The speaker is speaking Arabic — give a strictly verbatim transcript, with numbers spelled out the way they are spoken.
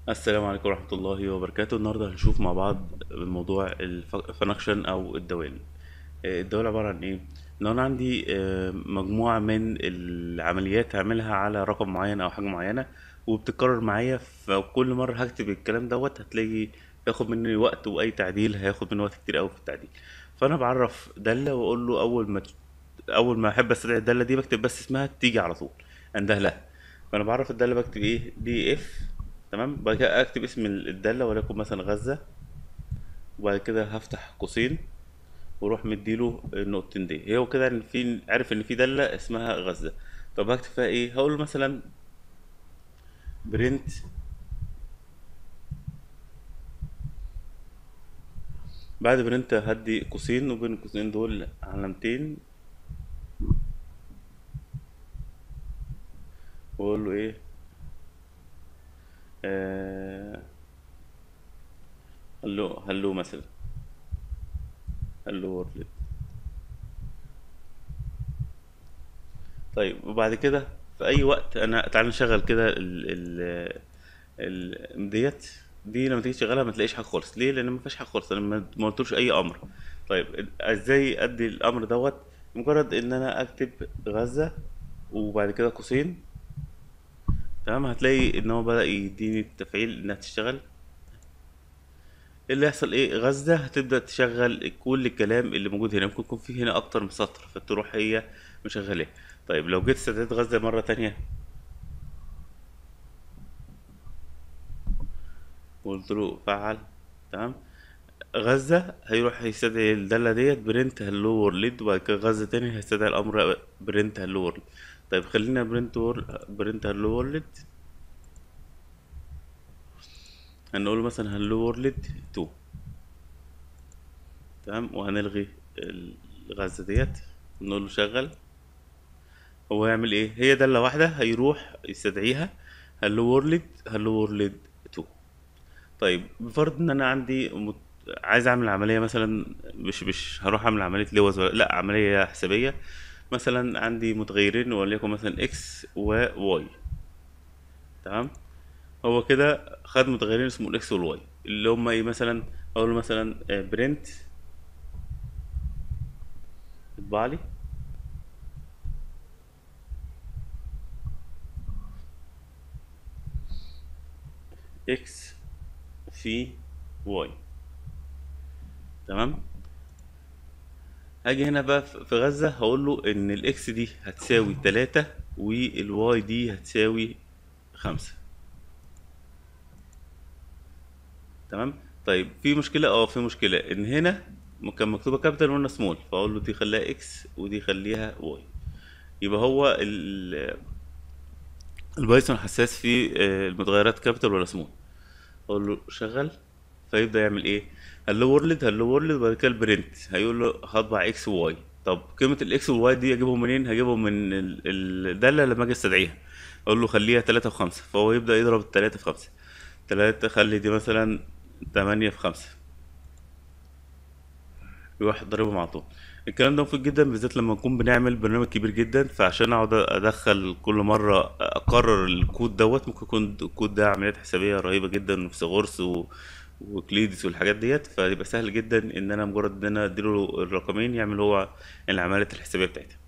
السلام عليكم ورحمة الله وبركاته. النهاردة هنشوف مع بعض موضوع الفانكشن أو الدوال. آه، الدوال عبارة عن إيه؟ لو أنا عندي آه، مجموعة من العمليات هعملها على رقم معين أو حاجة معينة وبتتكرر معايا، فكل مرة هكتب الكلام دوت هتلاقي ياخد مني وقت، وأي تعديل هياخد مني وقت كتير أوي في التعديل. فأنا بعرف دالة وأقول له أول ما أول ما أحب أستدعي الدالة دي بكتب بس اسمها تيجي على طول أنده لها. فأنا بعرف الدالة بكتب إيه، دي إف. تمام، بعد كده اكتب اسم الدالة وليكن مثلا غزة، وبعد كده هفتح قوسين واروح مديله النقطتين دي. هو كده ان في عارف ان في دالة اسمها غزة. طب هكتب فيها ايه؟ هقول له مثلا برنت. بعد برنت هدي قوسين وبين القوسين دول علامتين، واقول له ايه، آه هلو هلو مثلا، هلو وورلد. طيب وبعد كده في اي وقت انا تعال نشغل كده ال ال ال ديت. دي لما تيجي تشغلها ما تلاقيش حاجه خالص. ليه؟ لان ما فيهاش حاجه خالص، انا ما ما قلتلوش اي امر. طيب ازاي ادي الامر دوت؟ مجرد ان انا اكتب غزه وبعد كده قوسين، تمام، هتلاقي ان هو بدأ يديني التفعيل انها تشتغل. إيه اللي يحصل؟ ايه، غزة هتبدأ تشغل كل الكلام اللي موجود هنا. ممكن يكون في هنا اكتر من سطر فتروح هي مشغلاه. طيب لو جيت استدعيت غزة مرة تانية وقلت له فعل، تمام، غزة هيروح يستدعي الدالة ديت برنت هلو وورلد، وبعد كده غزة تاني هيستدعي الأمر برنت هلو وورلد. طيب خلينا برنت وور... برنت هلو وورلد. هنقول مثلا هلو وورلد تو، تمام، وهنلغي الغزة ديت، نقول له شغل. هو هيعمل ايه؟ هي دالة واحدة هيروح يستدعيها، هلو وورلد هلو وورلد تو. طيب بفرض ان انا عندي مت... عايز اعمل عمليه مثلا، مش مش هروح اعمل عمليه لوز ولا لا، عمليه حسابيه. مثلا عندي متغيرين وليكن مثلا اكس وواي، تمام. هو كده خد متغيرين اسمه الاكس والواي اللي هم ايه، مثلا اقول له مثلا برنت اطبع لي اكس في واي، تمام. هاجي هنا بقى في في غزة هقول له ان الاكس دي هتساوي تلاتة والواي دي هتساوي خمسة، تمام. طيب في مشكلة، اه في مشكلة ان هنا كان مكتوبة كابيتال وانا سمول، فاقول له دي خليها اكس ودي خليها واي. يبقى هو ال- البايثون حساس في آه، المتغيرات كابيتال ولا سمول. اقول له شغل، فيبدأ يعمل ايه، هلو وورلد هلو وورلد، وبعد كده البرنت هيقول له هطبع اكس وواي. طب قيمة الاكس والواي دي اجيبهم منين؟ هجيبهم من ال- الدالة لما اجي استدعيها. اقول له خليها تلاتة في خمسة، فهو يبدأ يضرب التلاتة في خمسة. تلاتة خلي دي مثلا تمانية في خمسة، يروح ضاربهم على طول. الكلام ده مفيد جدا بالذات لما نكون بنعمل برنامج كبير جدا، فعشان اقعد ادخل كل مره اكرر الكود دوت، ممكن يكون الكود ده عمليات حسابيه رهيبه جدا في سيغورس و... وكليدس والحاجات ديت، فيبقى سهل جدا ان انا مجرد ان انا اديله الرقمين يعمل هو العمليات الحسابيه بتاعتها.